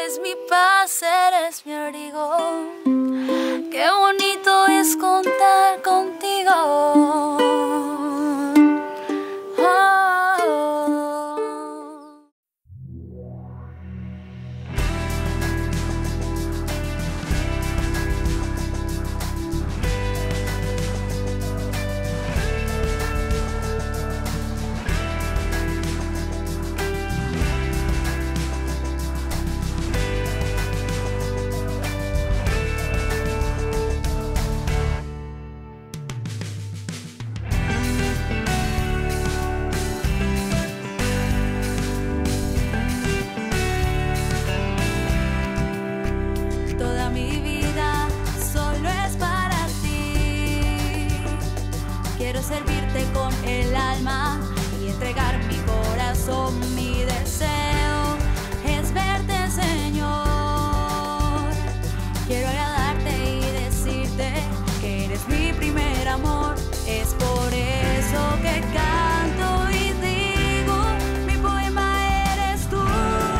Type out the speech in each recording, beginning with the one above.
Eres mi paz, eres mi abrigo. Qué bonito es contar contigo. Quiero servirte con el alma y entregar mi corazón. Mi deseo es verte, Señor. Quiero agradarte y decirte que eres mi primer amor. Es por eso que canto y digo, mi poema eres tú.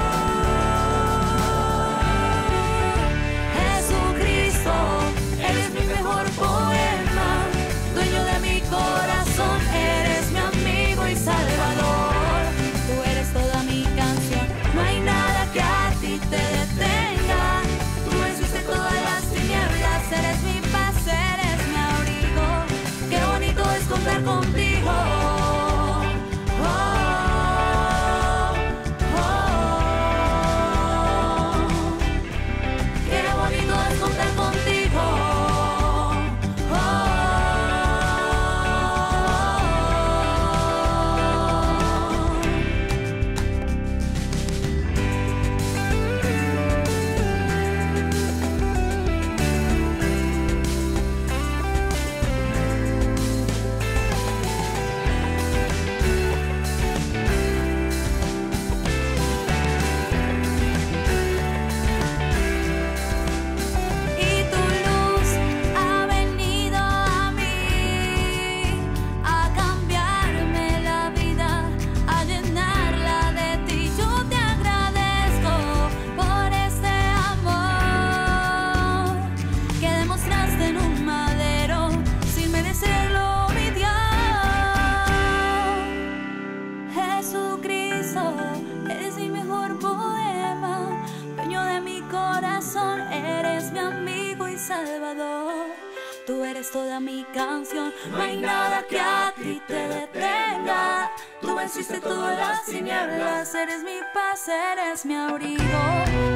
Jesucristo, eres mi mejor poema. Dueño de mi corazón, eres mi amigo y salvador. Tú eres toda mi canción, no hay nada que a ti te detenga. Tú venciste todas las tinieblas, eres mi paz, eres mi abrigo. Qué bonito es contar contigo. Qué bonito es contar contigo. Eres mi mejor poema, dueño de mi corazón, eres mi amigo y salvador. Tú eres toda mi canción, no hay nada que a ti te detenga. Tú venciste todas las tinieblas, eres mi paz, eres mi abrigo.